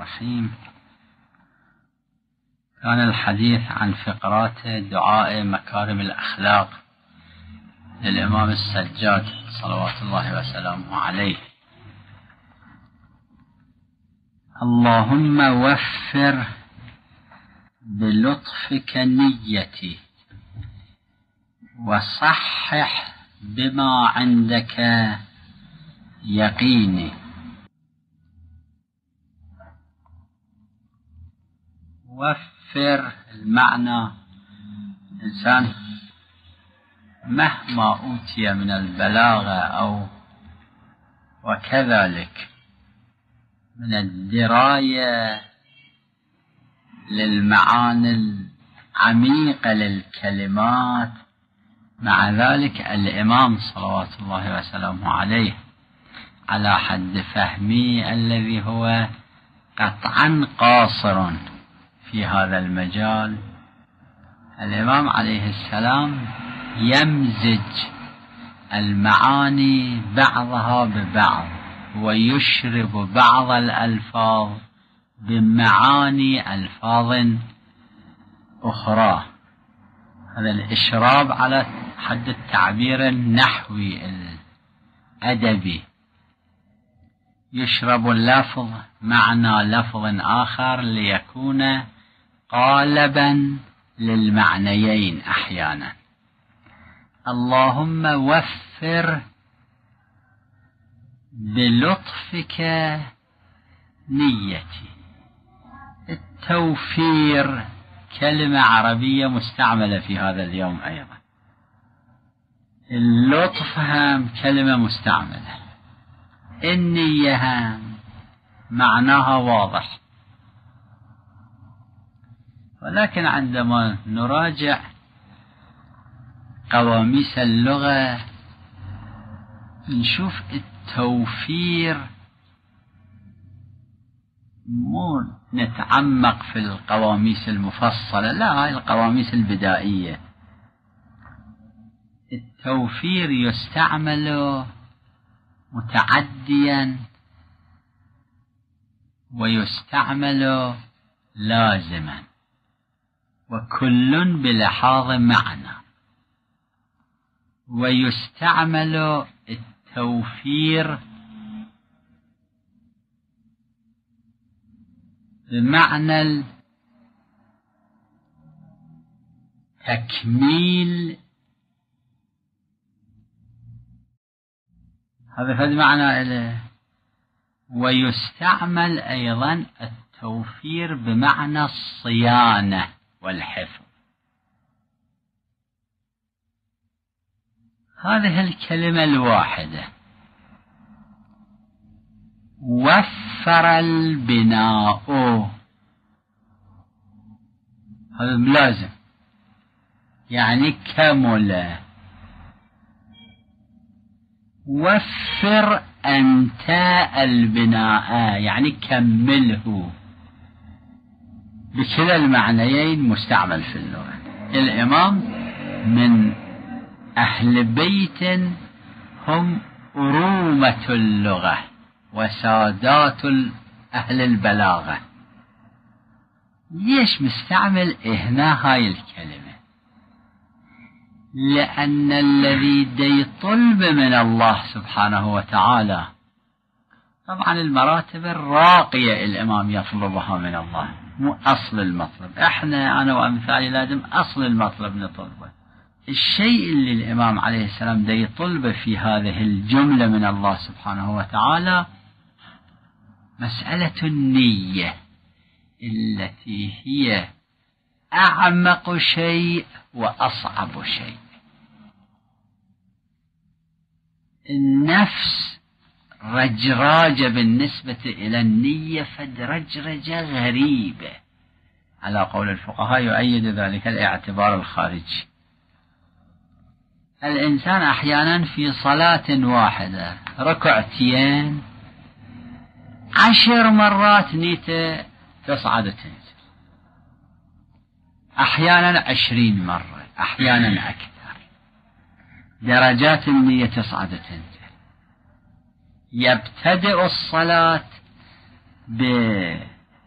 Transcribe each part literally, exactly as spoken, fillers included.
الرحيم. كان الحديث عن فقرات دعاء مكارم الأخلاق للإمام السجاد صلوات الله وسلامه عليه. اللهم وفر بلطفك نيتي وصحح بما عندك يقيني. وفر المعنى الإنسان مهما أوتي من البلاغة أو وكذلك من الدراية للمعاني العميقة للكلمات، مع ذلك الإمام صلوات الله وسلامه عليه على حد فهمي الذي هو قطعا قاصر في هذا المجال، الإمام عليه السلام يمزج المعاني بعضها ببعض ويشرب بعض الألفاظ بمعاني ألفاظ أخرى. هذا الإشراب على حد التعبير النحوي الأدبي، يشرب اللفظ معنى لفظ آخر ليكون قالبا للمعنيين أحيانا. اللهم وفر بلطفك نيتي. التوفير كلمة عربية مستعملة في هذا اليوم أيضا، اللطف هم كلمة مستعملة، النية هم معناها واضح. ولكن عندما نراجع قواميس اللغة نشوف التوفير، مو نتعمق في القواميس المفصلة، لا، هاي القواميس البدائية. التوفير يستعمل متعديا ويستعمل لازما، وكل بلحاظ معنى. ويستعمل التوفير بمعنى التكميل، هذا هذا معنى له. ويستعمل أيضا التوفير بمعنى الصيانة والحفظ. هذه الكلمة الواحدة وفر البناء، هذا لازم يعني كمل. وفر أنت البناء يعني كمله. بكلا المعنيين مستعمل في اللغة. الإمام من أهل بيت هم أرومة اللغة وسادات أهل البلاغة. ليش مستعمل هنا هاي الكلمة؟ لأن الذي دي طلب من الله سبحانه وتعالى، طبعا المراتب الراقية الإمام يطلبها من الله، مو أصل المطلب. احنا أنا وأمثالي لازم أصل المطلب نطلبه. الشيء اللي الإمام عليه السلام دي يطلبه في هذه الجملة من الله سبحانه وتعالى مسألة النية التي هي أعمق شيء وأصعب شيء. النفس رجراجة بالنسبة إلى النية، فدرجرجة غريبة على قول الفقهاء، يؤيد ذلك الاعتبار الخارجي. الإنسان أحيانا في صلاة واحدة ركعتين عشر مرات نيته تصعد وتنزل، أحيانا عشرين مرة، أحيانا أكثر. درجات النية تصعد وتنزل. يبتدئ الصلاة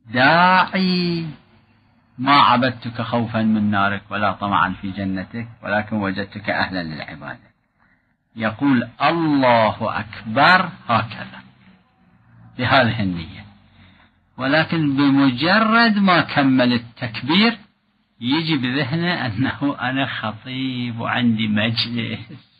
داعي ما عبدتك خوفا من نارك ولا طمعا في جنتك ولكن وجدتك أهلا للعبادة. يقول الله أكبر هكذا بهذه النية، ولكن بمجرد ما كمل التكبير يجي بذهنه أنه أنا خطيب وعندي مجلس.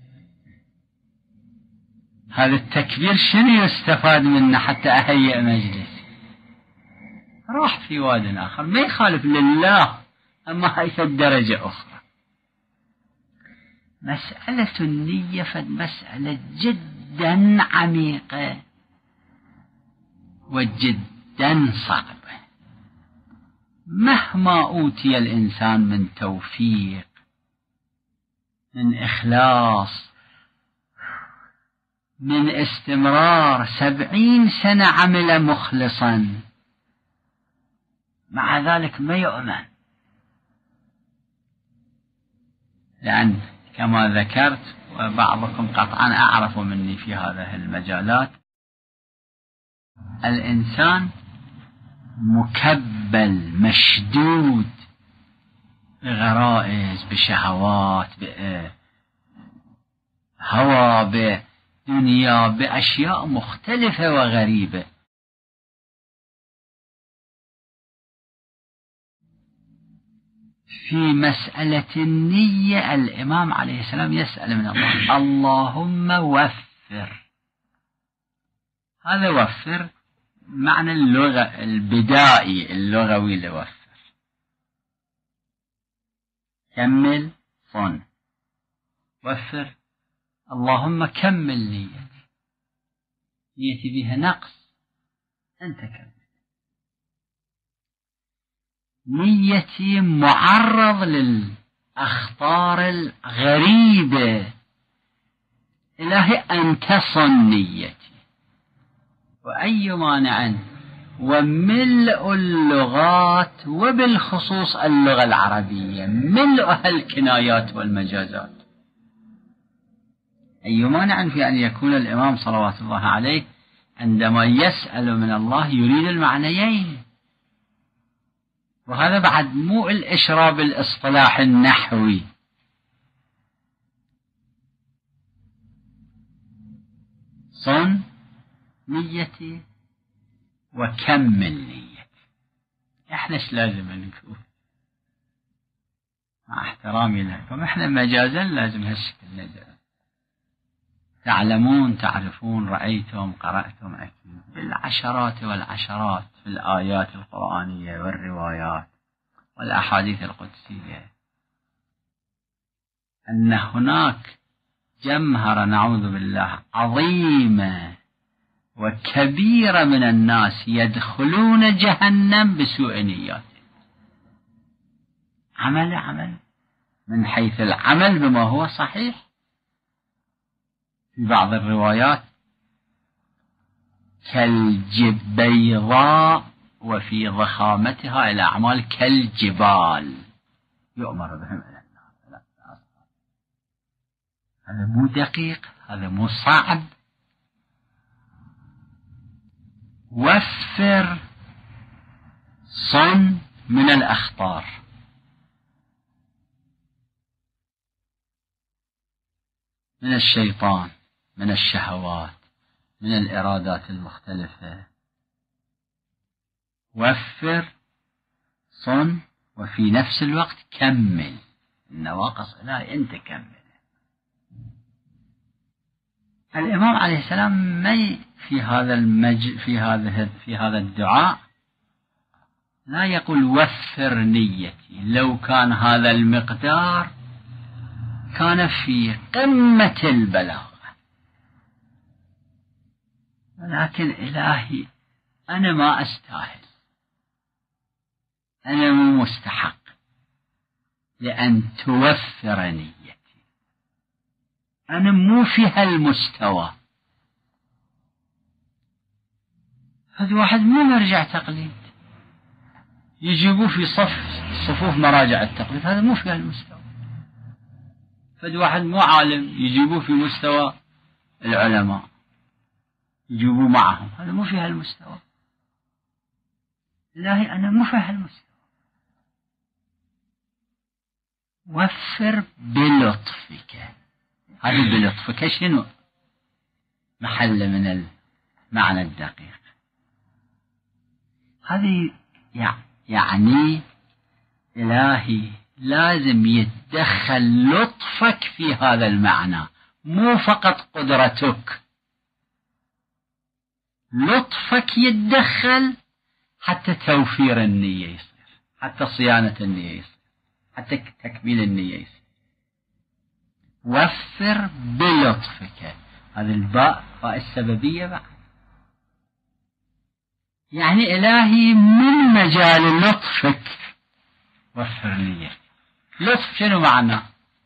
هذا التكبير شنو يستفاد منه حتى أهيئ مجلس؟ راح في واد آخر ما يخالف لله، أما هاي الدرجة أخرى. مسألة النية فالمسألة جدا عميقة وجدا صعبة. مهما أوتي الإنسان من توفيق، من إخلاص، من استمرار سبعين سنة عمل مخلصا، مع ذلك ما يؤمن. لأن كما ذكرت وبعضكم قطعا أعرف مني في هذه المجالات، الإنسان مكبل مشدود بغرائز، بشهوات، بهوى، بدنيا، بأشياء مختلفة وغريبة. في مسألة النية الإمام عليه السلام يسأل من الله اللهم وفر. هذا وفر معنى اللغة البدائي اللغوي لوفر، كمل صن. وفر اللهم كمل نيتي، نيتي بها نقص أنت كمل. نيتي معرض للأخطار الغريبة، إلهي أنت صن نيتي. وأي مانع وملء اللغات وبالخصوص اللغة العربية ملؤها الكنايات والمجازات. أي مانع في أن يكون الإمام صلوات الله عليه عندما يسأل من الله يريد المعنيين. وهذا بعد مو الإشراب الاصطلاح النحوي، صن نيتي وكمل نيتي. احنا ايش لازم نقول؟ مع احترامي لكم احنا مجازا لازم هالشكل نجرب. تعلمون، تعرفون، رأيتم، قرأتم أكيد بالعشرات والعشرات في الآيات القرآنية والروايات والأحاديث القدسية أن هناك جمهرة نعوذ بالله عظيمة وكبيرة من الناس يدخلون جهنم بسوء نيات. عمل عمل من حيث العمل بما هو صحيح. في بعض الروايات كالجبيضاء وفي ضخامتها الأعمال كالجبال يؤمر بهم إلى النار. هذا مو دقيق، هذا مو صعب. وفر صن من الأخطار. من الشيطان، من الشهوات، من الإرادات المختلفة. وفر صن وفي نفس الوقت كمل النواقص. لا أنت كمل. الإمام عليه السلام ما في هذا المج في هذا في هذا الدعاء لا يقول وفر نيتي. لو كان هذا المقدار كان في قمة البلاغة، ولكن إلهي أنا ما أستاهل، أنا مو مستحق لأن توفر نيتي، أنا مو في هالمستوى. هذا واحد مو مرجع تقليد يجيبوه في صف صفوف مراجع التقليد، هذا مو في هالمستوى. فد واحد مو عالم يجيبوه في مستوى العلماء يجيبوه معهم، هذا مو في هالمستوى. إلهي أنا مو في هالمستوى، وفر بلطفك. هذا بلطفك شنو محل من المعنى الدقيق؟ هذه يعني إلهي لازم يتدخل لطفك في هذا المعنى، مو فقط قدرتك، لطفك يتدخل حتى توفير النية يصير، حتى صيانة النية يصير، حتى تكميل النية يصير. وفر بلطفك، هذا الباء باء السببية بعد، يعني إلهي من مجال لطفك وفر لي. لطف شنو معنى؟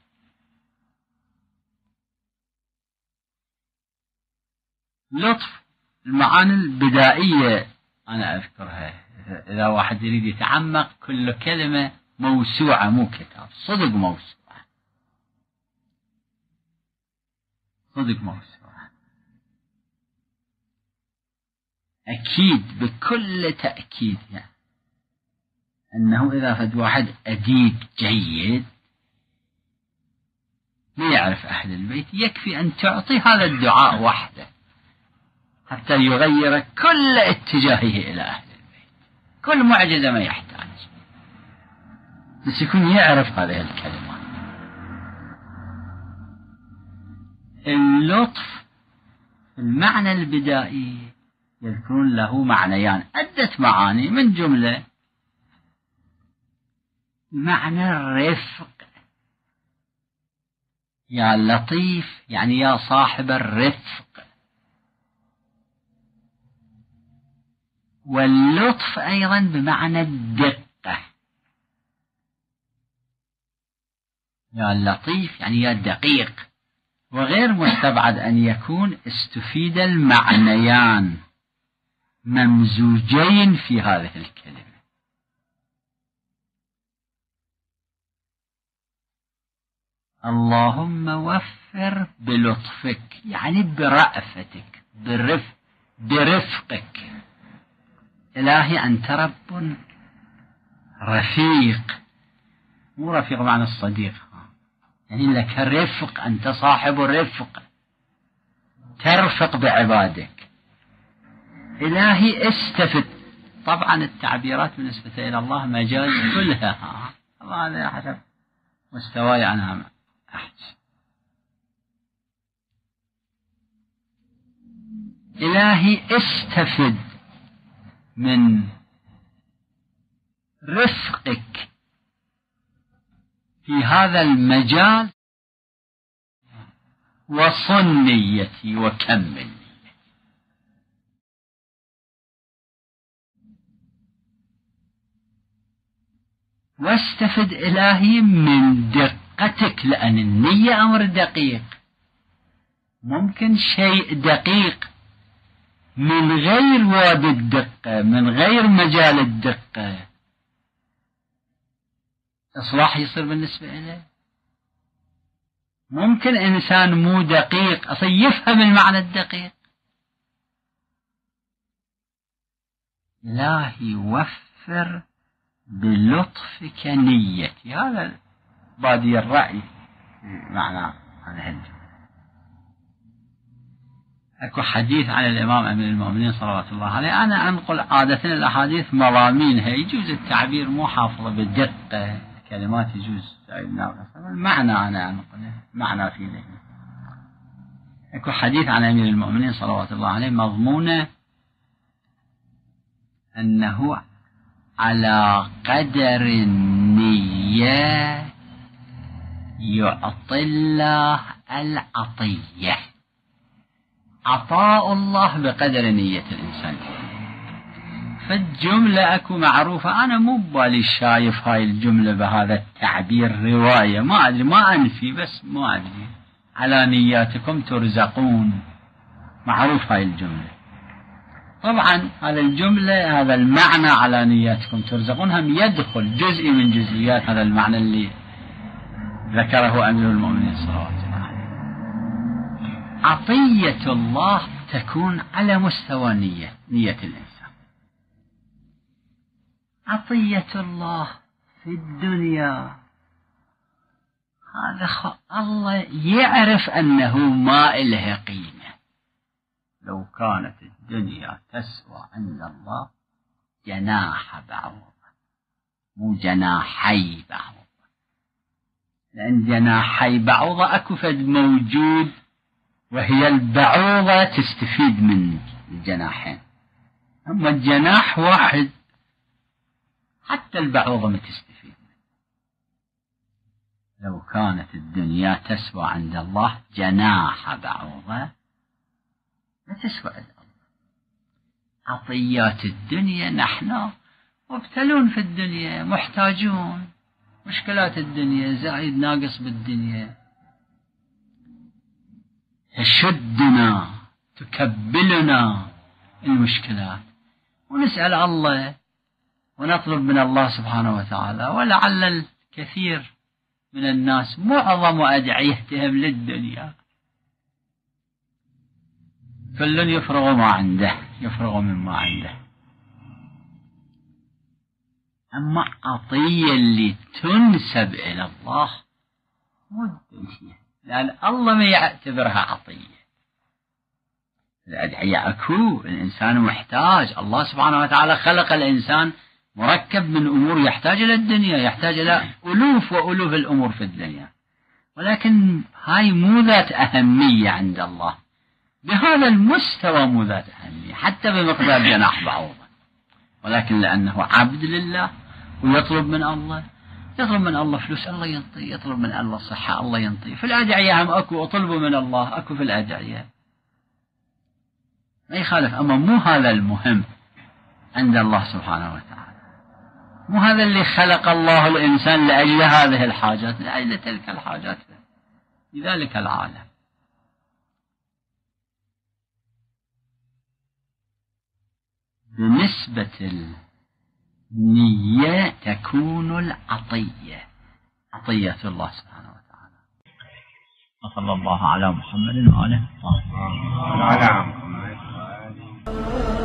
لطف المعاني البدائية أنا أذكرها، إذا واحد يريد يتعمق كل كلمة موسوعة مو كتاب، صدق موسوعة، صدق موسوعة. أكيد بكل تأكيد يعني أنه إذا فد واحد أديب جيد ما يعرف أهل البيت، يكفي أن تعطي هذا الدعاء وحده حتى يغير كل اتجاهه إلى أهل البيت، كل معجزة ما يحتاج، بس يكون يعرف هذه الكلمات. اللطف المعنى البدائي يذكرون له معنيان، عدة معاني، من جملة معنى الرفق، يا لطيف يعني يا صاحب الرفق. واللطف أيضا بمعنى الدقة، يا لطيف يعني يا دقيق. وغير مستبعد أن يكون استفيد المعنيان ممزوجين في هذه الكلمة. اللهم وفر بلطفك يعني برأفتك، برف برفقك. إلهي أنت رب رفيق، مو رفيق معنى الصديق، يعني لك رفق، أنت صاحب رفق، ترفق بعبادك. إلهي استفد. طبعا التعبيرات بالنسبة إلى الله مجاز كلها، هذا حسب مستواي أنا أحسن. إلهي استفد من رفقك في هذا المجال وصن نيتي وكمل. واستفد إلهي من دقتك، لأن النية أمر دقيق، ممكن شيء دقيق من غير واد الدقة، من غير مجال الدقة، إصلاح يصير بالنسبة إليه. ممكن إنسان مو دقيق أصلا يفهم المعنى الدقيق. لا يوفر بلطفك نيتي، هذا بادي الرأي معنى هذا الجملة. أكو حديث عن الإمام أمير المؤمنين صلوات الله عليه، أنا أنقل عادة الأحاديث مضامينها، يجوز التعبير مو حافظة بالدقة، كلمات يجوز المعنى أنا أنقله، معنى في ذهني. أكو حديث عن أمير المؤمنين صلوات الله عليه مضمونه أنه على قدر النية يعطي الله العطية، عطاء الله بقدر نية الإنسان. فالجملة أكو معروفة، أنا مو بالي شايف هاي الجملة بهذا التعبير رواية، ما أدري، ما أنفي بس ما أدري. على نياتكم ترزقون، معروف هاي الجملة. طبعا هذا الجملة، هذا المعنى على نياتكم ترزقون هم يدخل جزء من جزئيات هذا المعنى اللي ذكره أمير المؤمنين صلوات الله عليه. عطية الله تكون على مستوى نية نية الإنسان. عطية الله في الدنيا هذا خ... الله يعرف أنه ما إله قيمة. لو كانت الدنيا تسوى عند الله جناح بعوضة، مو جناحي بعوضة، لأن جناحي بعوضة أكو فد موجود وهي البعوضة تستفيد من الجناحين، أما الجناح واحد حتى البعوضة ما تستفيد منه. لو كانت الدنيا تسوى عند الله جناح بعوضة ما تسوى عند الله. عطيات الدنيا نحن مبتلون في الدنيا، محتاجون، مشكلات الدنيا، زايد ناقص بالدنيا، تشدنا تكبلنا المشكلات، ونسأل الله ونطلب من الله سبحانه وتعالى. ولعل الكثير من الناس معظم أدعيتهم للدنيا، كل يفرغ ما عنده، يفرغ مما عنده. أما عطية اللي تنسب إلى الله مو الدنيا، لأن الله ما يعتبرها عطية. الأدعية أكو، الإنسان محتاج، الله سبحانه وتعالى خلق الإنسان مركب من أمور، يحتاج إلى الدنيا، يحتاج إلى ألوف وألوف الأمور في الدنيا، ولكن هاي مو ذات أهمية عند الله، بهذا المستوى مو ذات أهمية حتى بمقدار جناح بعوضة، ولكن لأنه عبد لله ويطلب من الله، يطلب من الله فلوس الله ينطي، يطلب من الله صحة الله ينطي. في الأدعية هم أكو أطلبوا من الله، أكو في الأدعية ما يخالف، أما مو هذا المهم عند الله سبحانه وتعالى، مو هذا اللي خلق الله الإنسان لأجل هذه الحاجات، لأجل تلك الحاجات في ذلك العالم. بنسبة النية تكون العطية، عطية الله سبحانه وتعالى. وصلى الله على محمد وآله وصحبه.